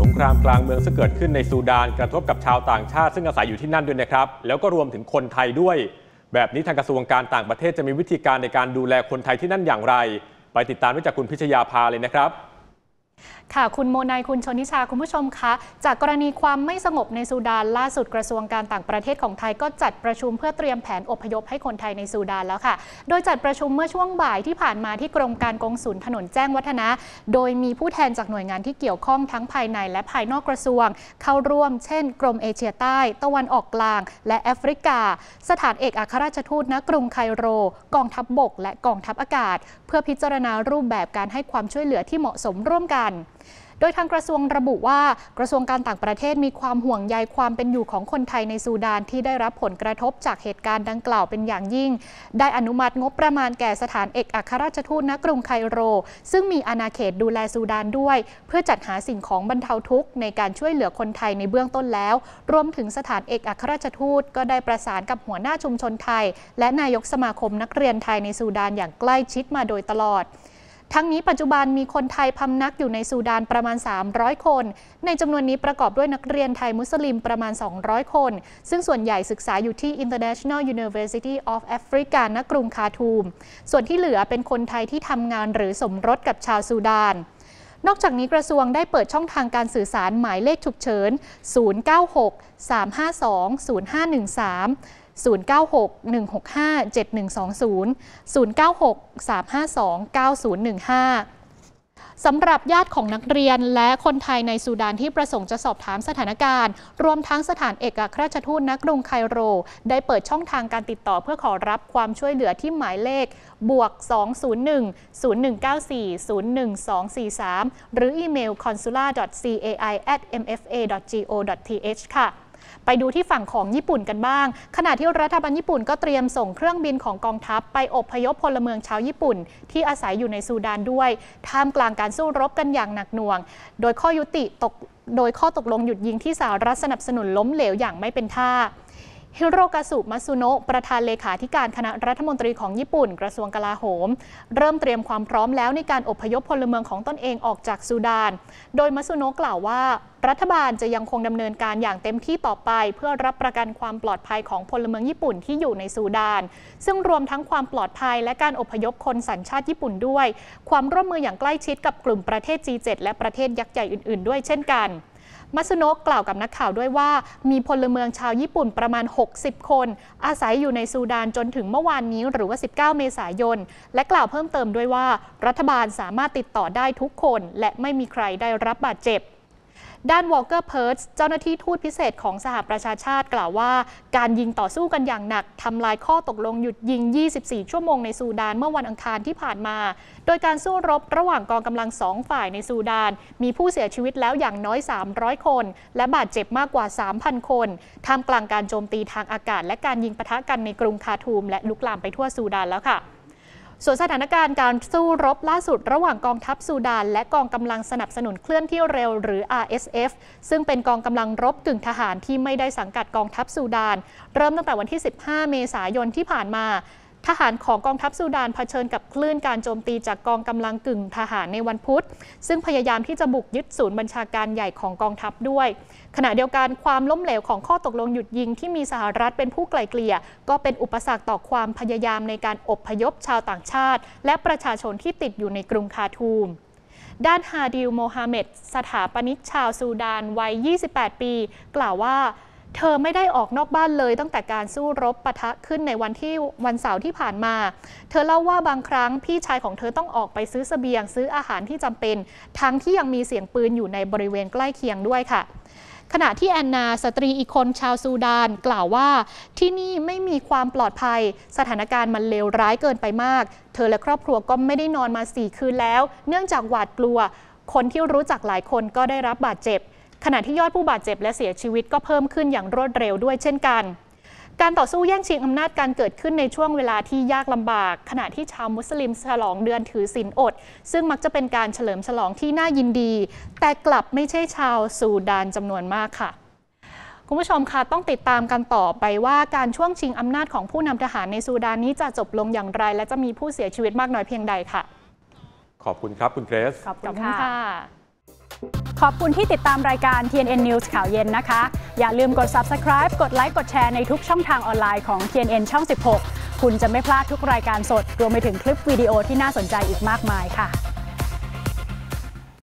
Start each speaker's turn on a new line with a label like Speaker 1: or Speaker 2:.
Speaker 1: งครามกลางเมืองซึ่งเกิดขึ้นในซูดานกระทบกับชาวต่างชาติซึ่งอาศัยอยู่ที่นั่นด้วยนะครับแล้วก็รวมถึงคนไทยด้วยแบบนี้ทางกระทรวงการต่างประเทศจะมีวิธีการในการดูแลคนไทยที่นั่นอย่างไรไปติดตามได้จากคุณพิชยาภาเลยนะครับ
Speaker 2: ค่ะคุณโมนายคุณชนิชาคุณผู้ชมคะจากกรณีความไม่สงบในซูดานล่าสุดกระทรวงการต่างประเทศของไทยก็จัดประชุมเพื่อเตรียมแผนอพยพให้คนไทยในซูดานแล้วค่ะโดยจัดประชุมเมื่อช่วงบ่ายที่ผ่านมาที่กรมการกงสุลถนนแจ้งวัฒนะโดยมีผู้แทนจากหน่วยงานที่เกี่ยวข้องทั้งภายในและภายนอกกระทรวงเข้าร่วมเช่นกรมเอเชียใต้ตะวันออกกลางและแอฟริกาสถานเอกอัครราชทูตณกรุงไคโรกองทัพบกและกองทัพอากาศเพื่อพิจารณารูปแบบการให้ความช่วยเหลือที่เหมาะสมร่วมกันโดยทางกระทรวงระบุว่ากระทรวงการต่างประเทศมีความห่วงใยความเป็นอยู่ของคนไทยในซูดานที่ได้รับผลกระทบจากเหตุการณ์ดังกล่าวเป็นอย่างยิ่งได้อนุมัติงบประมาณแก่สถานเอกอัครราชทูตณกรุงไคโรซึ่งมีอาณาเขตดูแลซูดานด้วยเพื่อจัดหาสิ่งของบรรเทาทุกข์ในการช่วยเหลือคนไทยในเบื้องต้นแล้วรวมถึงสถานเอกอัครราชทูตก็ได้ประสานกับหัวหน้าชุมชนไทยและนายกสมาคมนักเรียนไทยในซูดานอย่างใกล้ชิดมาโดยตลอดทั้งนี้ปัจจุบันมีคนไทยพำนักอยู่ในซูดานประมาณ300คนในจำนวนนี้ประกอบด้วยนักเรียนไทยมุสลิมประมาณ200คนซึ่งส่วนใหญ่ศึกษาอยู่ที่ International University of Africa ณกรุงคาร์ทูมส่วนที่เหลือเป็นคนไทยที่ทำงานหรือสมรสกับชาวซูดานนอกจากนี้กระทรวงได้เปิดช่องทางการสื่อสารหมายเลขฉุกเฉิน096 352 0513 096-165-7120 096-352-9015 สำหรับญาติของนักเรียนและคนไทยในซูดานที่ประสงค์จะสอบถามสถานการณ์รวมทั้งสถานเอกอัครราชทูตณกรุงไคโรได้เปิดช่องทางการติดต่อเพื่อขอรับความช่วยเหลือที่หมายเลข+201-0194-01243 หรืออีเมล consular.cai@mfa.go.th ค่ะไปดูที่ฝั่งของญี่ปุ่นกันบ้างขณะที่รัฐบาลญี่ปุ่นก็เตรียมส่งเครื่องบินของกองทัพไปอพยพพลเมืองชาวญี่ปุ่นที่อาศัยอยู่ในซูดานด้วยท่ามกลางการสู้รบกันอย่างหนักหน่วงโดยข้อตกลงหยุดยิงที่สหรัฐสนับสนุนล้มเหลวอย่างไม่เป็นท่าฮิโรกาสุมัตสึโนะประธานเลขาธิการคณะรัฐมนตรีของญี่ปุ่นกระทรวงกลาโหมเริ่มเตรียมความพร้อมแล้วในการอพยพพลเมืองของตนเองออกจากซูดานโดยมัตสึโนะกล่าวว่ารัฐบาลจะยังคงดำเนินการอย่างเต็มที่ต่อไปเพื่อรับประกันความปลอดภัยของพลเมืองญี่ปุ่นที่อยู่ในซูดานซึ่งรวมทั้งความปลอดภัยและการอพยพคนสัญชาติญี่ปุ่นด้วยความร่วมมืออย่างใกล้ชิดกับกลุ่มประเทศ G7 และประเทศยักษ์ใหญ่อื่นๆด้วยเช่นกันมัตสึโนะกล่าวกับนักข่าวด้วยว่ามีพลเมืองชาวญี่ปุ่นประมาณ60คนอาศัยอยู่ในซูดานจนถึงเมื่อวานนี้หรือว่า19เมษายนและกล่าวเพิ่มเติมด้วยว่ารัฐบาลสามารถติดต่อได้ทุกคนและไม่มีใครได้รับบาดเจ็บด้านวอลเกอร์เพิร์ตเจ้าหน้าที่ทูตพิเศษของสหประชาชาติกล่าวว่าการยิงต่อสู้กันอย่างหนักทำลายข้อตกลงหยุดยิง24ชั่วโมงในซูดานเมื่อวันอังคารที่ผ่านมาโดยการสู้รบระหว่างกองกำลัง2ฝ่ายในซูดานมีผู้เสียชีวิตแล้วอย่างน้อย300คนและบาดเจ็บมากกว่า 3,000 คนท่ามกลางการโจมตีทางอากาศและการยิงปะทะกันในกรุงคาร์ทูมและลุกลามไปทั่วซูดานแล้วค่ะส่วนสถานการณ์การสู้รบล่าสุดระหว่างกองทัพซูดานและกองกำลังสนับสนุนเคลื่อนที่เร็วหรือ RSF ซึ่งเป็นกองกำลังรบกึ่งทหารที่ไม่ได้สังกัดกองทัพซูดานเริ่มตั้งแต่วันที่15เมษายนที่ผ่านมาทหารของกองทัพซูดานเผชิญกับคลื่นการโจมตีจากกองกำลังกึ่งทหารในวันพุธซึ่งพยายามที่จะบุกยึดศูนย์บัญชาการใหญ่ของกองทัพด้วยขณะเดียวกันความล้มเหลวของข้อตกลงหยุดยิงที่มีสหรัฐเป็นผู้ไกล่เกลี่ยก็เป็นอุปสรรคต่อความพยายามในการอพยพชาวต่างชาติและประชาชนที่ติดอยู่ในกรุงคาร์ทูมด้านฮาดิลโมฮัมเหม็ดสถาปนิกชาวซูดานวัย28ปีกล่าวว่าเธอไม่ได้ออกนอกบ้านเลยตั้งแต่การสู้รบปะทะขึ้นในวันเสาร์ที่ผ่านมาเธอเล่าว่าบางครั้งพี่ชายของเธอต้องออกไปซื้อเสบียงซื้ออาหารที่จำเป็นทั้งที่ยังมีเสียงปืนอยู่ในบริเวณใกล้เคียงด้วยค่ะขณะที่แอนนาสตรีอีกคนชาวซูดานกล่าวว่าที่นี่ไม่มีความปลอดภัยสถานการณ์มันเลวร้ายเกินไปมากเธอและครอบครัวก็ไม่ได้นอนมา4 คืนแล้วเนื่องจากหวาดกลัวคนที่รู้จักหลายคนก็ได้รับบาดเจ็บขณะที่ยอดผู้บาดเจ็บและเสียชีวิตก็เพิ่มขึ้นอย่างรวดเร็วด้วยเช่นกันการต่อสู้แย่งชิงอำนาจการเกิดขึ้นในช่วงเวลาที่ยากลำบากขณะที่ชาวมุสลิมฉลองเดือนถือศีลอดซึ่งมักจะเป็นการเฉลิมฉลองที่น่ายินดีแต่กลับไม่ใช่ชาวซูดานจำนวนมากค่ะคุณผู้ชมคะต้องติดตามกันต่อไปว่าการช่วงชิงอำนาจของผู้นำทหารในซูดานนี้จะจบลงอย่างไรและจะมีผู้เสียชีวิตมากน้อยเพียงใดค่ะ
Speaker 1: ขอบคุณครับคุณเกรซ
Speaker 2: ขอบคุณค่ะ
Speaker 3: ขอบคุณที่ติดตามรายการ TNN News ข่าวเย็นนะคะอย่าลืมกด Subscribe กดไลค์กดแชร์ในทุกช่องทางออนไลน์ของ TNN ช่อง 16 คุณจะไม่พลาดทุกรายการสดรวมไปถึงคลิปวิดีโอที่น่าสนใจอีกมากมายค่ะ